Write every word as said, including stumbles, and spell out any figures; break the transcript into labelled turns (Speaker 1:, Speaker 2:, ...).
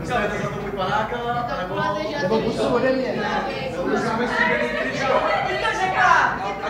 Speaker 1: Dostanete za to buď panáka, nebo...
Speaker 2: Nebo pusu ode mě.
Speaker 1: Nebo dostaneme si
Speaker 3: Ty to řekla!